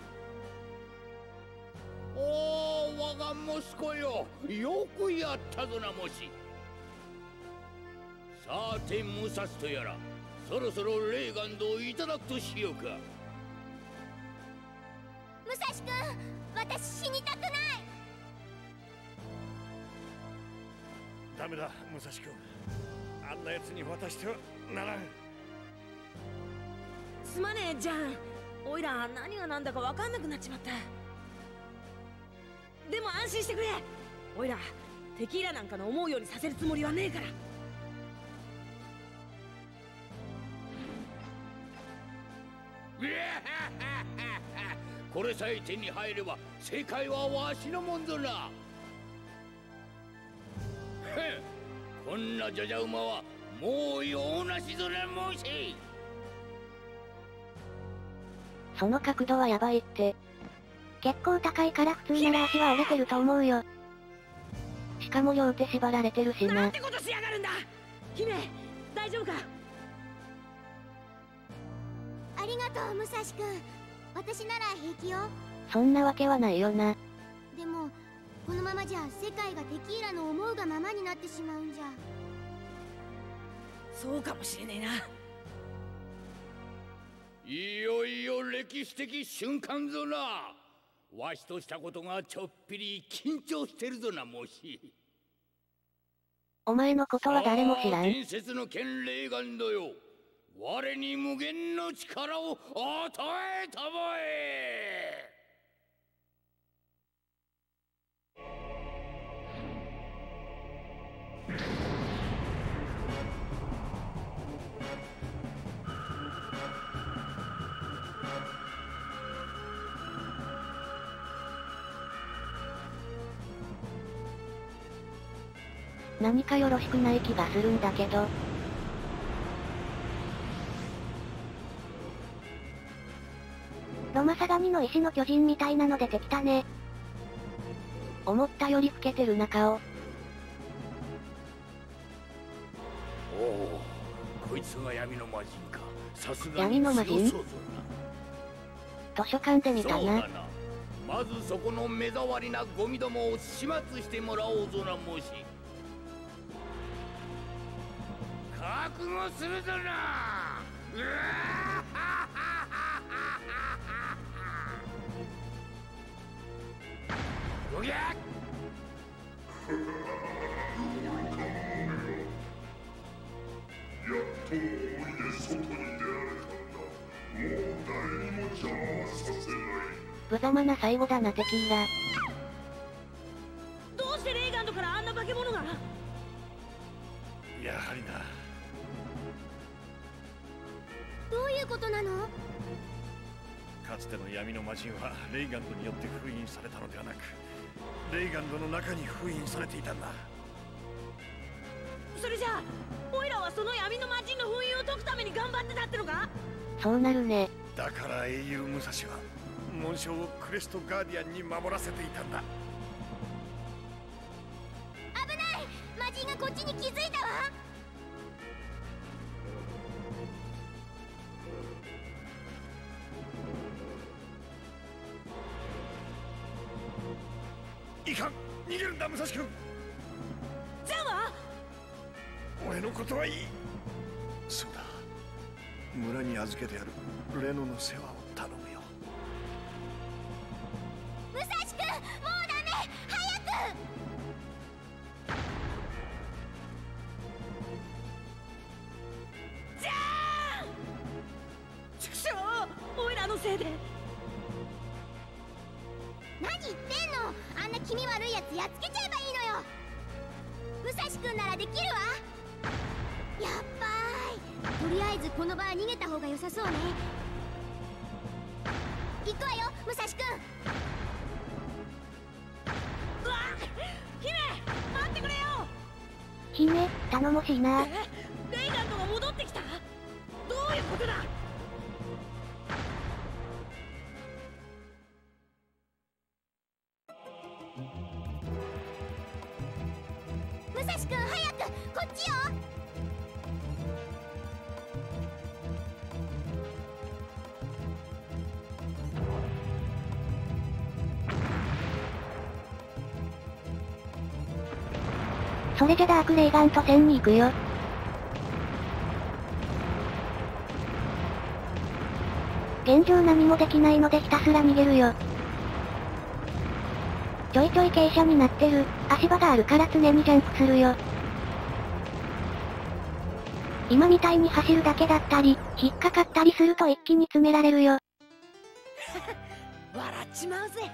Speaker 5: おお、我が息子よ、よくやったぞなもし。さて武蔵とやら、そろそろレーガンドをいただくとしようか。
Speaker 8: 武蔵君、私死にたくない。
Speaker 4: ダメだ武蔵君、あんな奴に渡してはならん。
Speaker 3: すまねえじゃん。おいら何が何だか分かんなくなっちまった。でも安心してくれ。おいらテキーラなんかの思うようにさせるつもりはねえから。
Speaker 5: これさえ手に入れば世界はわしのもんぞな。こんなじゃじゃ馬はもう用なしぞな申し。
Speaker 1: その角度はやばいって。結構高いから普通なら足は折れてると思うよ。しかも両手縛られてるしな。
Speaker 3: なんてことしやがるんだ。姫、大丈夫か。
Speaker 8: ありがとう武蔵君、私なら平気よ。
Speaker 1: そんなわけはないよな。
Speaker 8: でもこのままじゃ世界がテキーラの思うがままになってしまうんじゃ。
Speaker 3: そうかもしれねえな。
Speaker 5: いよいよ歴史的瞬間ぞな。わしとしたことがちょっぴり緊張してるぞなもし。
Speaker 1: お前のことは誰も知らん。
Speaker 5: 伝説の剣レーガンドよ、我に無限の力を与えたまえ。
Speaker 1: 何かよろしくない気がするんだけど。ロマサガニの石の巨人みたいなの出てきたね。思ったより老けてるな顔。
Speaker 5: おお、こいつが闇の魔人か。さすがに
Speaker 1: 闇の魔人？図書館で見たな。
Speaker 5: まずそこの目障りなゴミどもを始末してもらおうぞなもし。覚悟するぞな。うわおぎゃ
Speaker 9: やっとおいで外に出られたんだ。もう誰にも邪魔はさせない。
Speaker 1: 無様な最後だなテキーラ。
Speaker 3: どうしてレーガンドからあんな化け物が。
Speaker 4: やはりな。
Speaker 8: どういうことなの？
Speaker 4: かつての闇の魔人はレイガンドによって封印されたのではなく、レイガンドの中に封印されていたんだ。
Speaker 3: それじゃあオイラはその闇の魔人の封印を解くために頑張ってたってのか。
Speaker 1: そうなるね。
Speaker 4: だから英雄武蔵は紋章をクレストガーディアンに守らせていたんだ。
Speaker 8: 危ない、魔人がこっちに気づいたわ。
Speaker 4: いかん、逃げるんだ武蔵君。
Speaker 3: じゃあ
Speaker 4: 前のことはいい。そうだ、村に預けてあるレノの世話を頼むよ。
Speaker 8: 武蔵君、もうダメ、早く。
Speaker 3: じゃあ畜生、オイラのせいで。
Speaker 8: 何言ってんの。あんな気味悪いやつやっつけちゃえばいいのよ。武蔵君ならできるわ。やっばーい。とりあえずこの場は逃げた方が良さそうね。行くわよ、武蔵君。
Speaker 3: うわっ、姫待ってくれよ。
Speaker 1: 姫、頼もしいな。
Speaker 3: レイガントが戻ってきた。どういうことだ。
Speaker 8: 武蔵君、早くこっちよ。
Speaker 1: それじゃダークレイガント戦に行くよ。現状何もできないのでひたすら逃げるよ。ちょいちょい傾斜になってる。足場があるから常にジャンプするよ。今みたいに走るだけだったり、引っかかったりすると一気に詰められるよ。
Speaker 3: 笑っちまうぜ。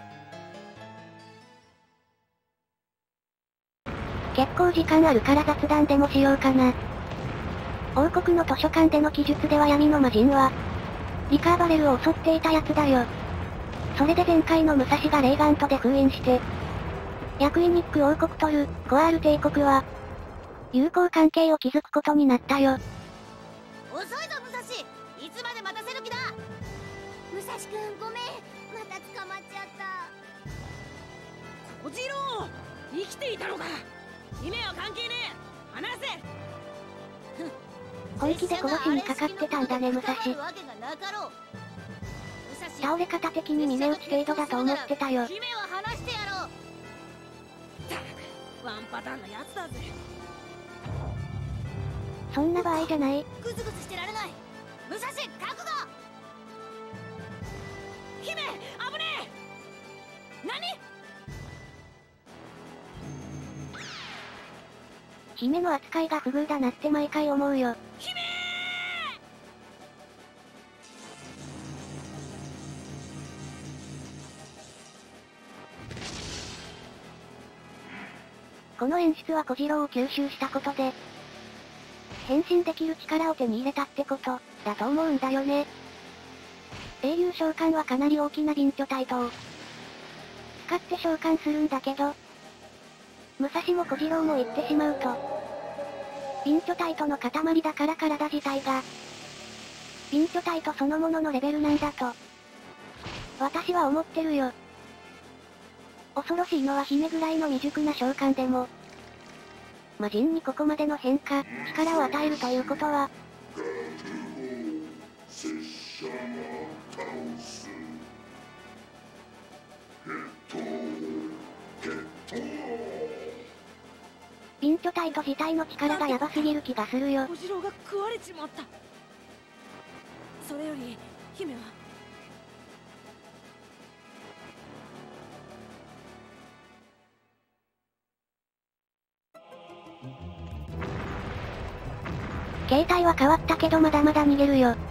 Speaker 1: 結構時間あるから雑談でもしようかな。王国の図書館での記述では闇の魔人は、リカーバレルを襲っていたやつだよ。それで前回の武蔵がレイガントで封印して、ヤクイニック王国とル・コアール帝国は、友好関係を築くことになったよ。
Speaker 8: 遅いぞ武蔵、いつまで待たせる気だ。武蔵君ごめん、また捕まっちゃった。
Speaker 3: 小次郎、生きていたのか。姫は関係ねえ、離せ。
Speaker 1: 本気で殺しにかかってたんだね武蔵。倒れ方的に峰打ち程度だと思ってたよ。
Speaker 8: 姫は離してやろう。
Speaker 3: ったく、ワンパターンのやつだぜ。
Speaker 1: そんな場合じゃない。
Speaker 8: グズグズしてられない。武蔵、覚悟。
Speaker 3: 姫、危ねえ。何。
Speaker 1: 姫の扱いが不遇だなって毎回思うよ。
Speaker 3: 姫。
Speaker 1: この演出は小次郎を吸収したことで、変身できる力を手に入れたってこと、だと思うんだよね。英雄召喚はかなり大きなビンチョタイトを使って召喚するんだけど、武蔵も小次郎も言ってしまうと、ビンチョタイトの塊だから体自体が、ビンチョタイトそのもののレベルなんだと、私は思ってるよ。恐ろしいのは姫ぐらいの未熟な召喚でも、魔人にここまでの変化、力を与えるということは、ビンチョタイト自体の力がヤバすぎる気がするよ。
Speaker 3: 小次郎が食われちまった。それより姫は。
Speaker 1: 形態は変わったけどまだまだ逃げるよ。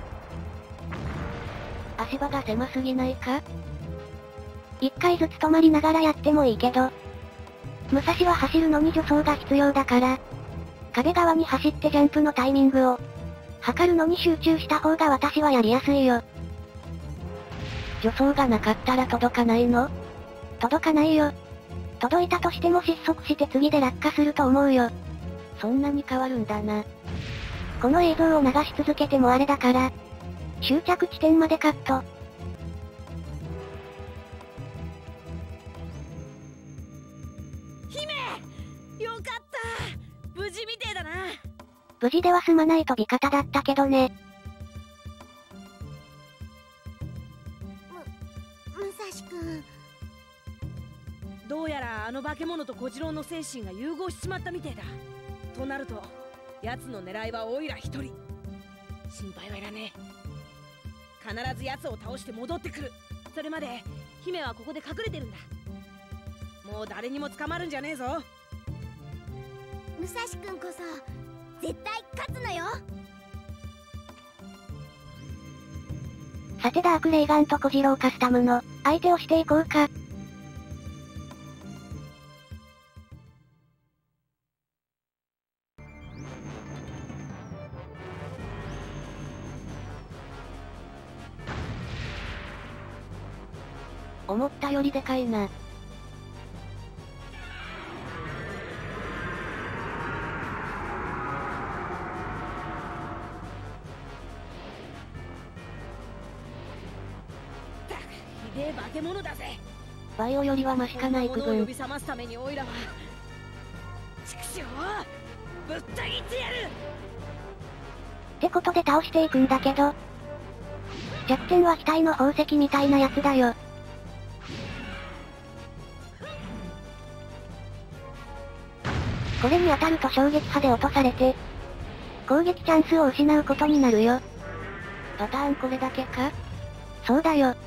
Speaker 2: 足場が狭すぎないか？
Speaker 1: 一回ずつ止まりながらやってもいいけど、武蔵は走るのに助走が必要だから、壁側に走ってジャンプのタイミングを、測るのに集中した方が私はやりやすいよ。
Speaker 2: 助走がなかったら届かないの？
Speaker 1: 届かないよ。届いたとしても失速して次で落下すると思うよ。
Speaker 2: そんなに変わるんだな。
Speaker 1: この映像を流し続けてもあれだから、終着地点までカット。
Speaker 3: 姫！よかった！無事みてえだな。
Speaker 1: 無事では済まない飛び方だったけどね。
Speaker 8: 武蔵君。
Speaker 3: どうやらあの化け物と小次郎の精神が融合しちまったみてえだ。となると、 奴の狙いはオイラ一人。心配はいらねえ。必ず奴を倒して戻ってくる。それまで姫はここで隠れてるんだ。もう誰にも捕まるんじゃねえぞ。
Speaker 8: 武蔵君こそ絶対勝つのよ。
Speaker 1: さてダークレイガンと小次郎カスタムの相手をしていこうか。
Speaker 2: 思ったよりでかいな。
Speaker 3: ひでえ化け物だぜ。
Speaker 2: バイオよりはマシかな幾分。
Speaker 3: 呼び覚ますためにオイラは畜生ぶった切ってやる。
Speaker 1: ってことで倒していくんだけど、弱点は額の宝石みたいなやつだよ。これに当たると衝撃波で落とされて、攻撃チャンスを失うことになるよ。
Speaker 2: パターンこれだけか？
Speaker 1: そうだよ。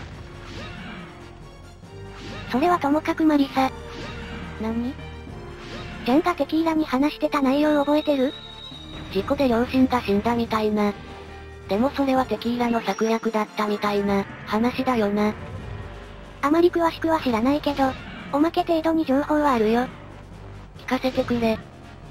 Speaker 1: それはともかくマリサ。
Speaker 2: 何？
Speaker 1: ジャンがテキーラに話してた内容覚えてる？
Speaker 2: 事故で両親が死んだみたいな。でもそれはテキーラの策略だったみたいな話だよな。
Speaker 1: あまり詳しくは知らないけど、おまけ程度に情報はあるよ。
Speaker 2: 聞かせてくれ。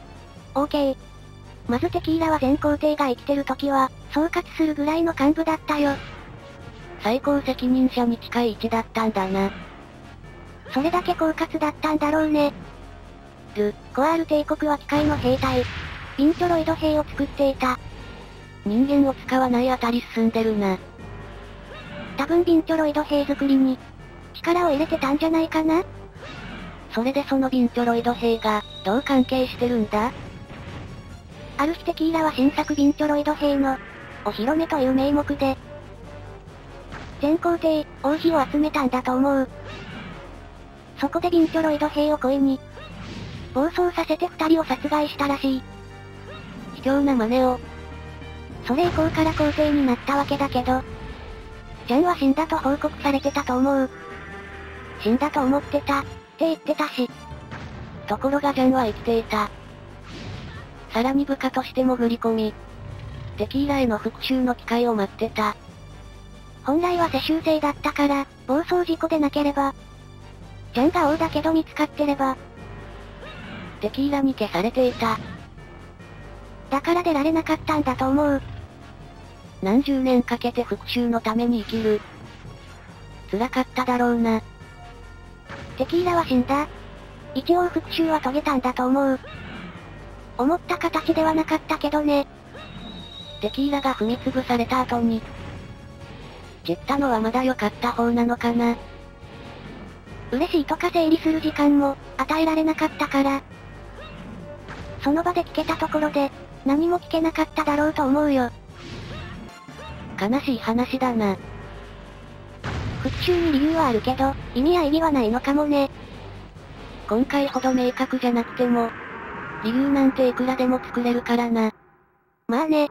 Speaker 1: OK。まずテキーラは全皇帝が生きてる時は、総括するぐらいの幹部だったよ。
Speaker 2: 最高責任者に近い位置だったんだな。
Speaker 1: それだけ狡猾だったんだろうね。コアール帝国は機械の兵隊、ビンチョロイド兵を作っていた。
Speaker 2: 人間を使わないあたり進んでるな。
Speaker 1: 多分ビンチョロイド兵作りに、力を入れてたんじゃないかな？
Speaker 2: それでそのビンチョロイド兵が、どう関係してるんだ？
Speaker 1: ある日テキーラは新作ビンチョロイド兵の、お披露目という名目で、全皇帝、王妃を集めたんだと思う。そこでビンチョロイド兵を恋に、暴走させて二人を殺害したらしい。
Speaker 2: 卑怯な真似を。
Speaker 1: それ以降から皇帝になったわけだけど、ジャンは死んだと報告されてたと思う。死んだと思ってた、って言ってたし。
Speaker 2: ところがジャンは生きていた。さらに部下として潜り込み、テキーラへの復讐の機会を待ってた。
Speaker 1: 本来は世襲制だったから、暴走事故でなければ、ジャンが王だけど見つかってれば、
Speaker 2: テキーラに消されていた。
Speaker 1: だから出られなかったんだと思う。
Speaker 2: 何十年かけて復讐のために生きる。辛かっただろうな。
Speaker 1: テキーラは死んだ。一応復讐は遂げたんだと思う。思った形ではなかったけどね。
Speaker 2: テキーラが踏み潰された後に、散ったのはまだ良かった方なのかな。
Speaker 1: 嬉しいとか整理する時間も、与えられなかったから。その場で聞けたところで、何も聞けなかっただろうと思うよ。
Speaker 2: 悲しい話だな。
Speaker 1: 復讐に理由はあるけど、意味や意義はないのかもね。
Speaker 2: 今回ほど明確じゃなくても、理由なんていくらでも作れるからな。
Speaker 1: まあね。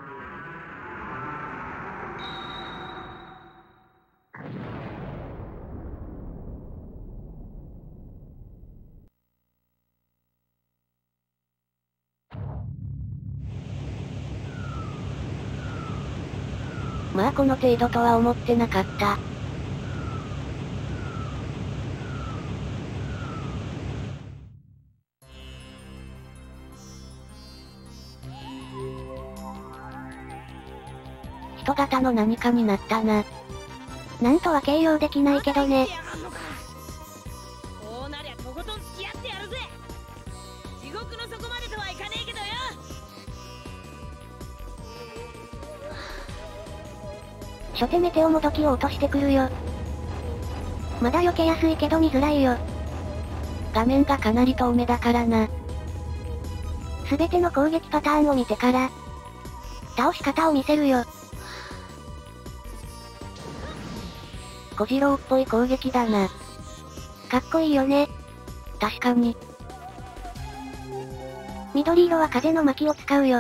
Speaker 2: まあこの程度とは思ってなかった。人型の何かになったな。
Speaker 1: なんとは形容できないけどね。
Speaker 3: こうなりゃとことん付き合ってやるぜ。地獄の底までとはいかねえけどよ。
Speaker 1: 初手メテオもどきを落としてくるよ。まだ避けやすいけど見づらいよ。
Speaker 2: 画面がかなり遠目だからな。
Speaker 1: すべての攻撃パターンを見てから、倒し方を見せるよ。
Speaker 2: 小次郎っぽい攻撃だな。
Speaker 1: かっこいいよね。
Speaker 2: 確かに。
Speaker 1: 緑色は風の巻を使うよ。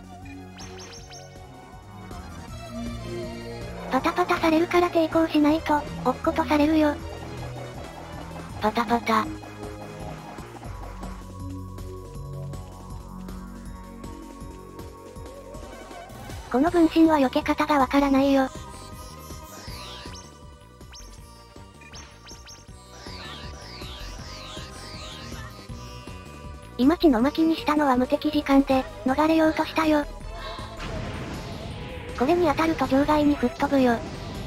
Speaker 1: パタパタされるから抵抗しないと、落っことされるよ。
Speaker 2: パタパタ。
Speaker 1: この分身は避け方がわからないよ。今血の巻にしたのは無敵時間で、逃れようとしたよ。これに当たると場外に吹っ飛ぶよ。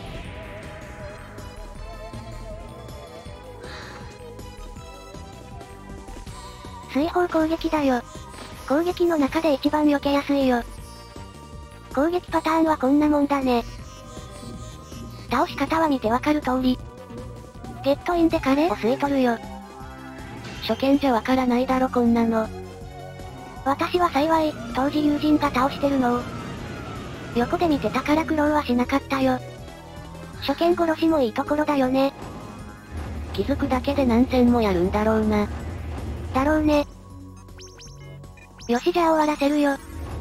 Speaker 1: 水砲攻撃だよ。攻撃の中で一番避けやすいよ。攻撃パターンはこんなもんだね。倒し方は見てわかる通り。ゲットインでカレーを吸い取るよ。
Speaker 2: 初見じゃわからないだろこんなの。
Speaker 1: 私は幸い、当時友人が倒してるのを。横で見てたから苦労はしなかったよ。初見殺しもいいところだよね。
Speaker 2: 気づくだけで何戦もやるんだろうな。
Speaker 1: だろうね。よしじゃあ終わらせるよ。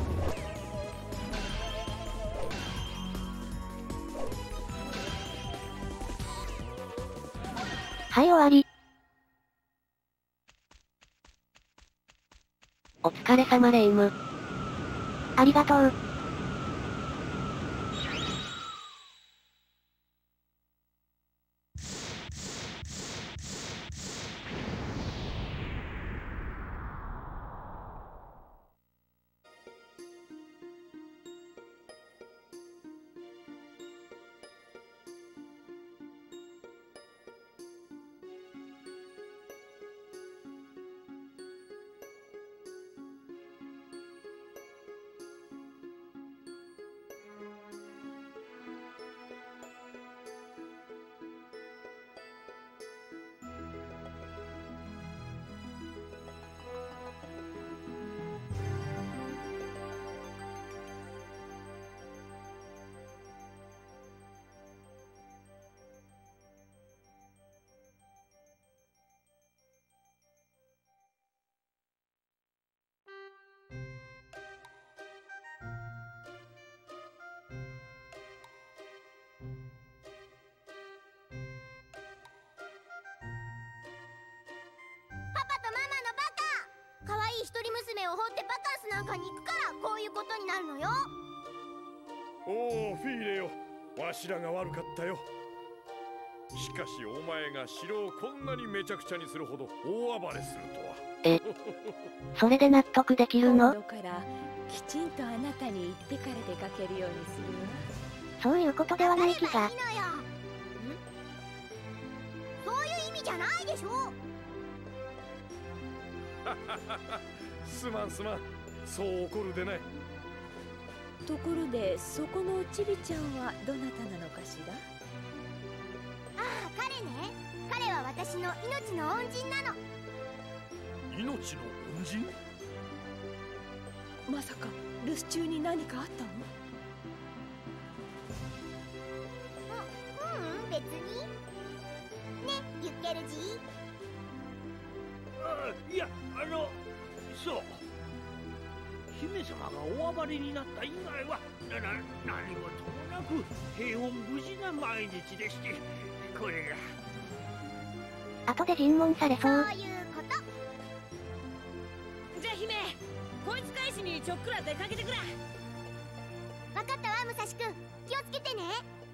Speaker 1: はい終わり。
Speaker 2: お疲れ様レイム。
Speaker 1: ありがとう。
Speaker 8: 可愛い一人娘を放ってバカンスなんかに行くからこういうことになるのよ。
Speaker 4: おおフィーレよ、わしらが悪かったよ。しかしお前が城をこんなにめちゃくちゃにするほど大暴れするとは。
Speaker 2: それで納得できるの？
Speaker 3: 今度からきちんとあなたに言ってから出かけるようにするわ。
Speaker 1: そういうことではない気が。
Speaker 8: そういう意味じゃないでしょ。
Speaker 4: すまんすまん、そう怒るでない。
Speaker 3: ところでそこのちびちゃんはどなたなのかしら？
Speaker 8: ああ、彼ね。彼は私の命の恩人なの。
Speaker 5: 命の恩人？
Speaker 3: まさか留守中に何かあったの？
Speaker 8: 別にね、ユッケルジ
Speaker 5: いや、そう、姫様がお暴れになった以外は何事もなく平穏無事な毎日でして、これが
Speaker 1: 後で尋問されそう。
Speaker 8: そういうこと。
Speaker 3: じゃあ姫、こいつ返しにちょっくら出かけてくら。
Speaker 8: 分かったわ、武蔵くん。気をつけてね。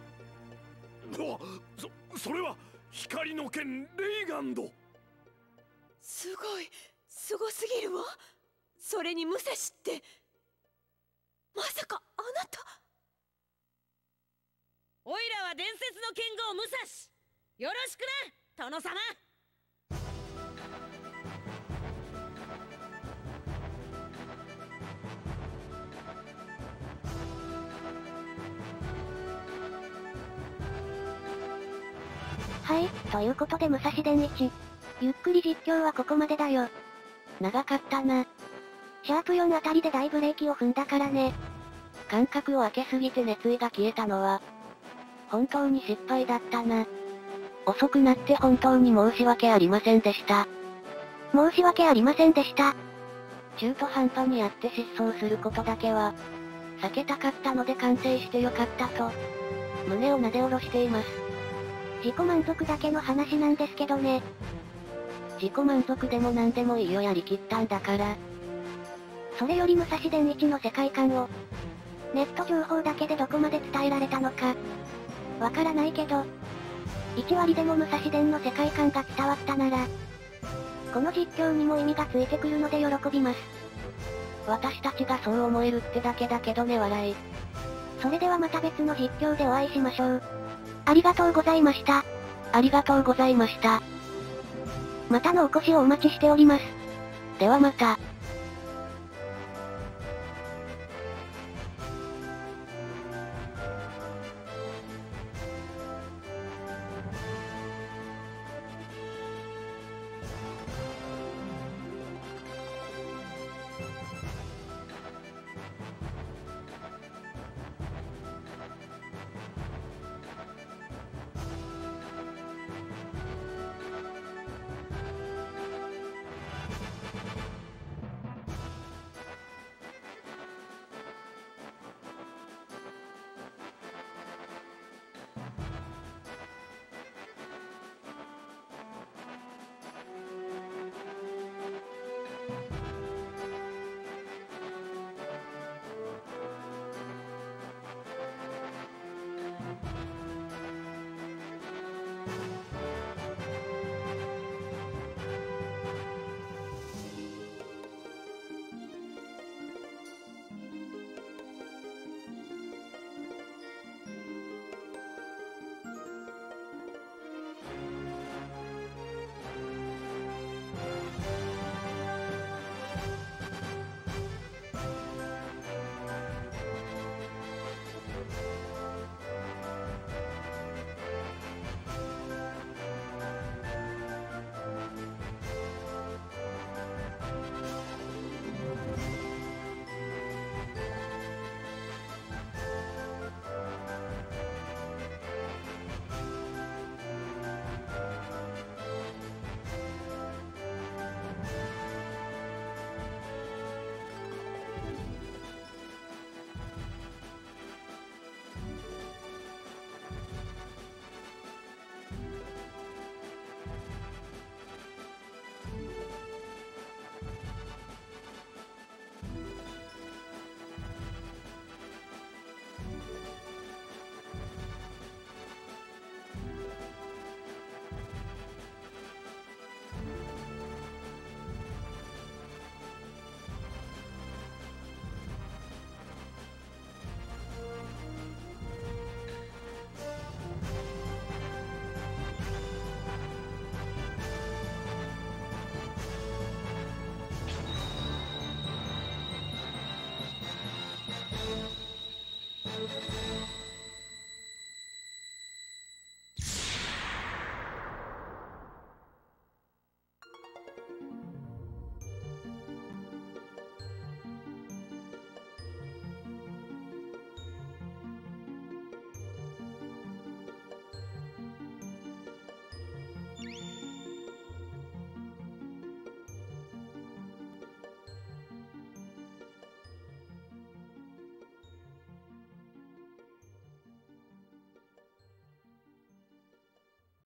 Speaker 4: それは光の剣レイガンド。
Speaker 3: すごい、すごすぎるわ。それに武蔵って、まさかあなた。おいらは伝説の剣豪武蔵。よろしくな、殿様。
Speaker 1: はい、ということで武蔵伝1。ゆっくり実況はここまでだよ。
Speaker 2: 長かったな。
Speaker 1: シャープ4あたりで大ブレーキを踏んだからね。
Speaker 2: 間隔を空けすぎて熱意が消えたのは、本当に失敗だったな。遅くなって本当に申し訳ありませんでした。
Speaker 1: 申し訳ありませんでした。
Speaker 2: 中途半端にやって失踪することだけは、避けたかったので完成してよかったと、胸をなで下ろしています。
Speaker 1: 自己満足だけの話なんですけどね。
Speaker 2: 自己満足でも何でもいいよ、やりきったんだから。
Speaker 1: それより武蔵伝一の世界観を、ネット情報だけでどこまで伝えられたのか、わからないけど、1割でも武蔵伝の世界観が伝わったなら、この実況にも意味がついてくるので喜びます。
Speaker 2: 私たちがそう思えるってだけだけどね、笑い。
Speaker 1: それではまた別の実況でお会いしましょう。ありがとうございました。
Speaker 2: ありがとうございました。
Speaker 1: またのお越しをお待ちしております。
Speaker 2: ではまた。